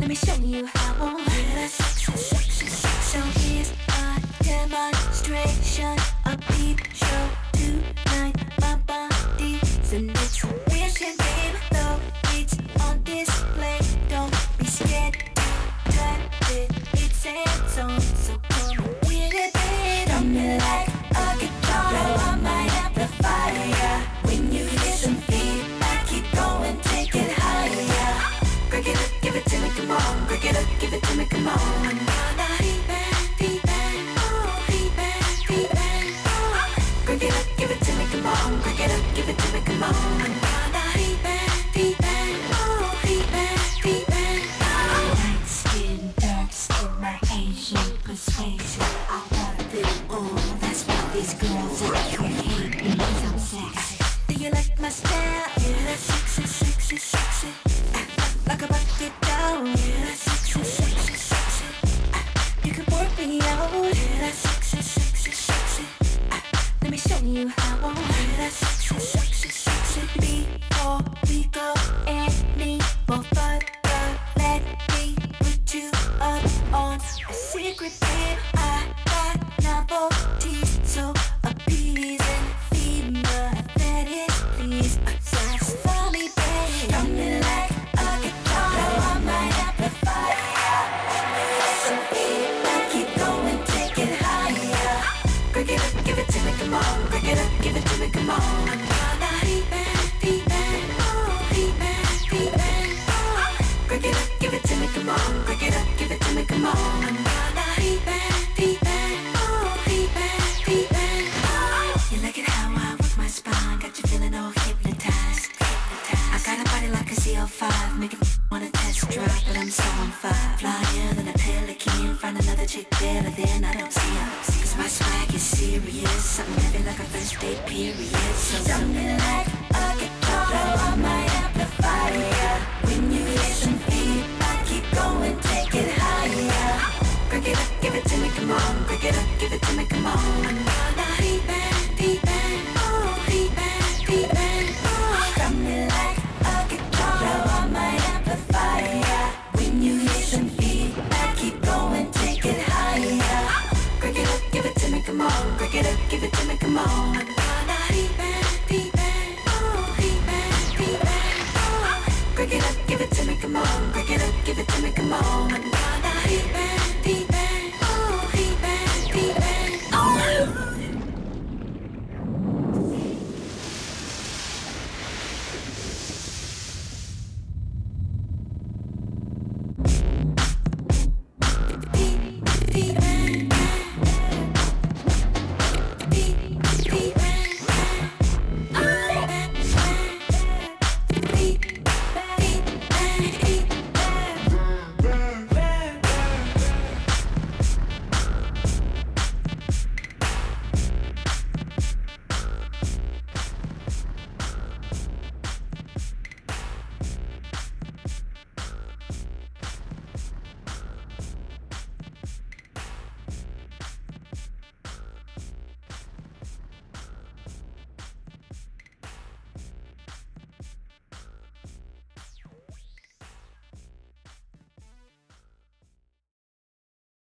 Let me show you how. So here's a demonstration, a peep show tonight. My body's an exhibition, babe. Though it's on display, don't be scared to touch it. It's hands on, so come and get it, babe. Drum me like a guitar, blow on my amplifier. When you hear some feedback, keep going, take it higher. Break it up, give it to me, come on. Break it up, give it to me, come on. Feedback, feedback, oh, feedback, feedback, oh. Break it up, give it to me, come on. Break it up, give it to me, come on. Feedback, feedback, oh, feedback, feedback, oh. Light skin, dark skin, my Asian persuasion. I got it on. That's why these girls are hate me, 'cause I'm sexy. Do you like my style? Yeah, that's sexy, sexy, sexy. Like a bucket down, yeah, that's sexy, sexy, sexy. You can work me out, yeah, that's sexy, sexy, sexy. Let me show you how, yeah, that's sexy, sexy, sexy. Before we go any more further, let me put you up on a secret, babe. I got novelties, so appeasing. Feed my fetish, please. Satisfy me, babe. Drum me like a guitar, blow on my amplifier. Some feedback, keep going, take it higher. Break it up, give it to me, come on. Break it up, give it to me, come on. Feedback, feedback, oh, feedback, feedback, oh. Break it up, give it to me, come on. Break it up, give it to me, come on. Feedback, feedback, oh, feedback, feedback, oh. You like it how I work my spine, got you feeling all hypnotized. I got a body like a CO5, make it wanna test drive, but I'm so on fire. Flyer than a pelican, find another chick better than I don't see her. 'Cause my swag is serious, something heavy like a first date period. So something like a guitar, blow on my amplifier. When you hear some feedback, keep going, take it higher. Break it up, give it to me, come on. Break it up, give it to me, come on. Feedback, feedback, oh, feedback, feedback, oh. Drum me like a guitar, blow on my amplifier. When you hear some feedback, keep going, take it higher. Break it up, give it to me, come on. Break it up, give it to me, come on. Feedback, feedback, oh, feedback, feedback, oh. Break it up, give it to me, come on. Break it up, give it to me, come on.